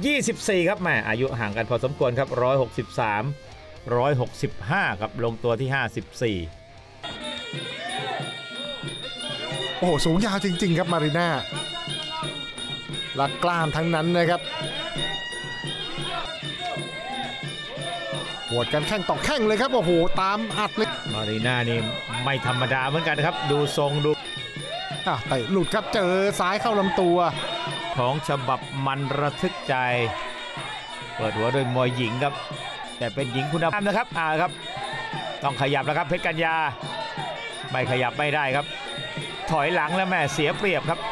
24ครับแม่อายุห่างกันพอสมควรครับ163 165ครับลงตัวที่54 โอ้โหสูงยาวจริงๆครับมารีน่าและกล้ามทั้งนั้นนะครับหวดกันแข้งต่อแข้งเลยครับโอ้โหตามอัดเลยมารีน่านี่ไม่ธรรมดาเหมือนกันครับดูทรงดูเตะหลุดครับเจอซ้ายเข้าลำตัวของฉบับมันระทึกใจเปิดหัวโดยมวยหญิงครับแต่เป็นหญิงคุณภาพนะครับครับต้องขยับแล้วครับเพชรกัญญาไม่ขยับไม่ได้ครับถอยหลังแล้วแม่เสียเปรียบครับ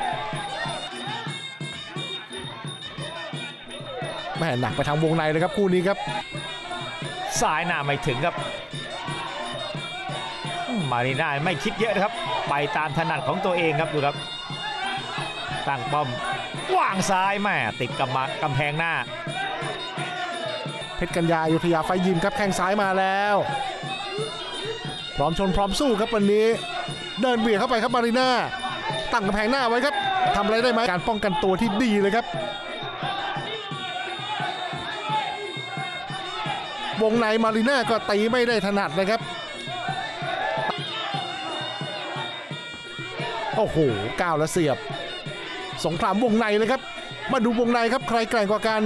แม่หนักไปทางวงในเลยครับคู่นี้ครับสายหน้าไม่ถึงครับมารีน่าไม่คิดเยอะนะครับไปตามถนัดของตัวเองครับดูครับตั้งป้อมวางซ้ายแม่ติดกำแพงหน้าเพชรกัญญาอยุธยาไฟยิมครับแข้งซ้ายมาแล้วพร้อมชนพร้อมสู้ครับวันนี้เดินเบียดเข้าไปครับมารีน่าตั้งกำแพงหน้าไว้ครับทำอะไรได้ไหมการป้องกันตัวที่ดีเลยครับวงในมารีน่าก็ตีไม่ได้ถนัดนะครับโอ้โหก้าวแล้วเสียบสงครามวงในเลยครับมาดูวงในครับใครแกร่งกว่ากัน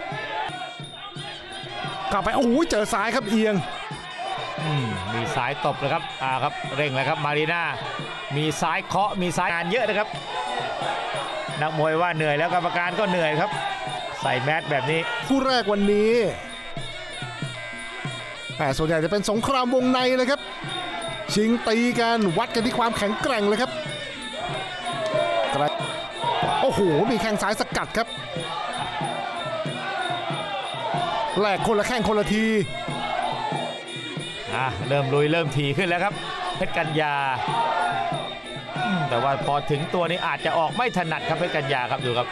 กลับไปโอ้โหเจอซ้ายครับเอียงมีซ้ายตบเลยครับครับเร่งเลยครับมารีน่ามีซ้ายเคาะมีซ้ายงานเยอะนะครับนักมวยว่าเหนื่อยแล้วกรรมการก็เหนื่อยครับใส่แมสแบบนี้คู่แรกวันนี้แต่ส่วนใหญ่จะเป็นสงครามวงในเลยครับชิงตีกันวัดกันที่ความแข็งแกร่งเลยครับโอ้โหมีแข้งซ้ายสกัดครับแหลกคนละแข้งคนละทีเริ่มลุยเริ่มถี่ขึ้นแล้วครับเพชรกัญญาแต่ว่าพอถึงตัวนี้อาจจะออกไม่ถนัดครับเพชรกัญญาครับดูครับ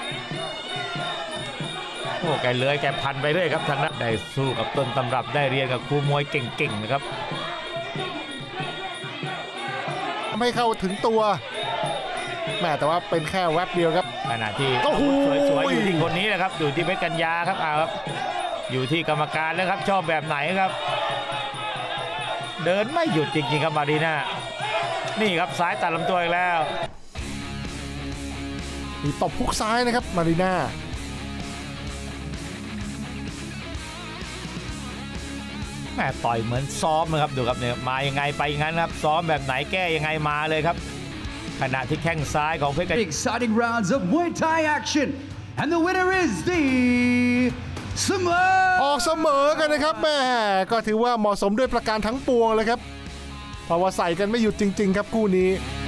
โอ้แกเลื้อยแกพันไปเรื่อยครับทางนั้นได้สู้กับต้นตำรับได้เรียนกับครูมวยเก่งๆนะครับไม่เข้าถึงตัวแม่แต่ว่าเป็นแค่แวบเดียวครับขณะที่สวยๆอยู่ที่คนนี้นะครับอยู่ที่เพชรกัญญาครับครับอยู่ที่กรรมการแล้วครับชอบแบบไหนครับเดินไม่หยุดจริงๆครับมารีน่านี่ครับซ้ายตัดลำตัวอีกแล้วมีตบพุกซ้ายนะครับมารีน่าแม่ต่อยเหมือนซ้อมนะครับดูครับเนี่ยมายังไงไปงั้นครับซ้อมแบบไหนแก้ยังไงมาเลยครับขณะที่แข้งซ้ายของเพชรกัญญา Exciting rounds of Muay Thai action and the winner is the ออกเสมอกันนะครับแม่ก็ถือว่าเหมาะสมด้วยประการทั้งปวงเลยครับเพราะว่าใส่กันไม่หยุดจริงๆครับคู่นี้